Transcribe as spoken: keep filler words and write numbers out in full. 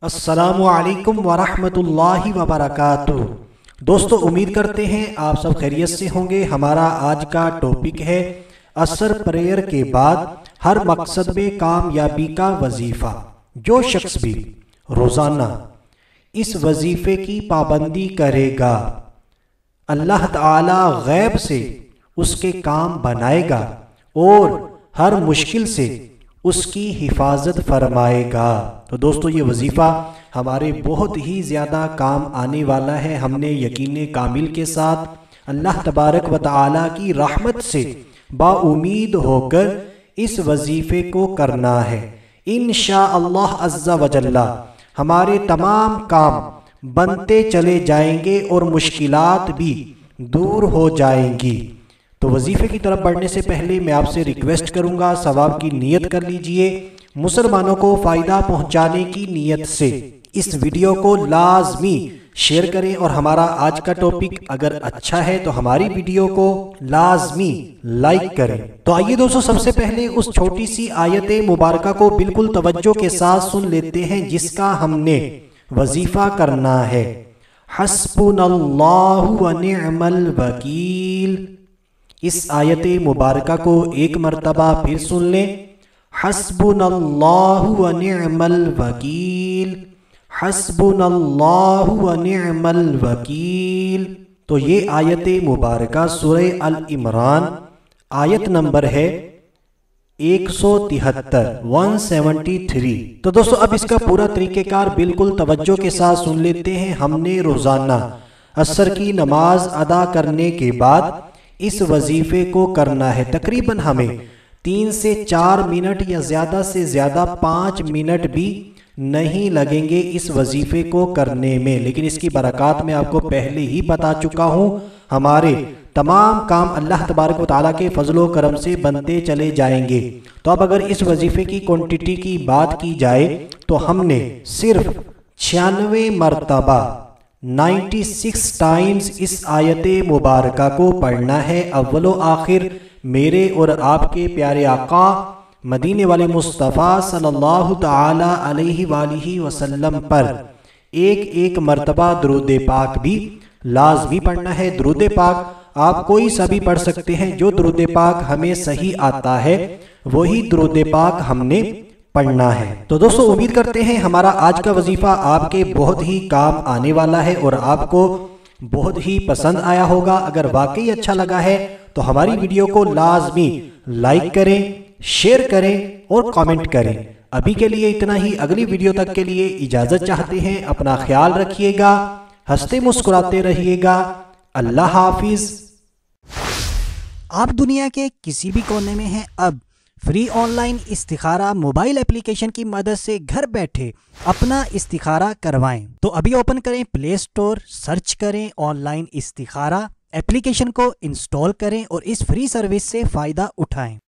السلام علیکم ورحمۃ اللہ وبرکاتہ۔ دوستو امید کرتے ہیں آپ سب خیریت سے ہوں گے۔ ہمارا آج کا ٹاپک ہے عصر پریئر کے بعد ہر مقصد میں کامیابی کا وظیفہ۔ جو شخص بھی روزانہ اس وظیفے کی پابندی کرے گا اللہ تعالی غیب سے اس کے کام بنائے گا اور ہر مشکل سے اس کی حفاظت فرمائے گا۔ تو دوستو یہ وظیفہ ہمارے بہت ہی زیادہ کام آنے والا ہے۔ ہم نے یقین کامل کے ساتھ اللہ تبارک و تعالی کی رحمت سے با امید ہو کر اس وظیفے کو کرنا ہے۔ انشاءاللہ عز و جل ہمارے تمام کام بنتے چلے جائیں گے اور مشکلات بھی دور ہو جائیں گی۔ تو وظیفے کی طرف بڑھنے سے پہلے میں آپ سے ریکویسٹ کروں گا، ثواب کی نیت کر لیجئے، مسلمانوں کو فائدہ پہنچانے کی نیت سے اس ویڈیو کو لازمی شیئر کریں، اور ہمارا آج کا ٹاپک اگر اچھا ہے تو ہماری ویڈیو کو لازمی لائک کریں۔ تو آئیے دوستو سب سے پہلے اس چھوٹی سی آیت مبارکہ کو بالکل توجہ کے ساتھ سن لیتے ہیں جس کا ہم نے وظیفہ کرنا ہے۔ حسبنا اللہ ونعم الوکیل۔ اس آیت مبارکہ کو ایک مرتبہ پھر سن لیں۔ حسبنا اللہ ونعم الوکیل، حسبنا اللہ ونعم الوکیل۔ تو یہ آیت مبارکہ سورہ ال-عمران آیت نمبر ہے ایک سو تہتر، ایک سو تہتر۔ تو دوستو اب اس کا پورا طریقہ کار بالکل توجہ کے ساتھ سن لیتے ہیں۔ ہم نے روزانہ عصر کی نماز ادا کرنے کے بعد اس وظیفے کو کرنا ہے۔ تقریباً ہمیں تین سے چار منٹ یا زیادہ سے زیادہ پانچ منٹ بھی نہیں لگیں گے اس وظیفے کو کرنے میں، لیکن اس کی برکات میں آپ کو پہلے ہی بتا چکا ہوں۔ ہمارے تمام کام اللہ تبارک و تعالیٰ کے فضل و کرم سے بنتے چلے جائیں گے۔ تو اب اگر اس وظیفے کی کوانٹٹی کی بات کی جائے تو ہم نے صرف چھیانوے مرتبہ نائنٹی سکس ٹائمز اس آیت مبارکہ کو پڑھنا ہے۔ اول و آخر میرے اور آپ کے پیارے آقا مدینے والے مصطفیٰ صلی اللہ تعالی علیہ وآلہ وسلم پر ایک ایک مرتبہ درود پاک بھی لازمی پڑھنا ہے۔ درود پاک آپ کوئی سا بھی پڑھ سکتے ہیں، جو درود پاک ہمیں صحیح آتا ہے وہی درود پاک ہم نے پڑھنا ہے۔ تو دوستو امید کرتے ہیں ہمارا آج کا وظیفہ آپ کے بہت ہی کام آنے والا ہے اور آپ کو بہت ہی پسند آیا ہوگا۔ اگر واقعی اچھا لگا ہے تو ہماری ویڈیو کو لازمی لائک کریں، شیئر کریں اور کامنٹ کریں۔ ابھی کے لیے اتنا ہی، اگلی ویڈیو تک کے لیے اجازت چاہتے ہیں۔ اپنا خیال رکھیے گا، ہنستے مسکراتے رہیے گا۔ اللہ حافظ۔ آپ دنیا کے کسی بھی کونے میں ہیں، اب فری آن لائن استخارہ موبائل اپلیکیشن کی مدد سے گھر بیٹھے اپنا استخارہ کروائیں۔ تو ابھی اوپن کریں پلے سٹور، سرچ کریں آن لائن استخارہ، اپلیکیشن کو انسٹال کریں اور اس فری سروس سے فائدہ اٹھائیں۔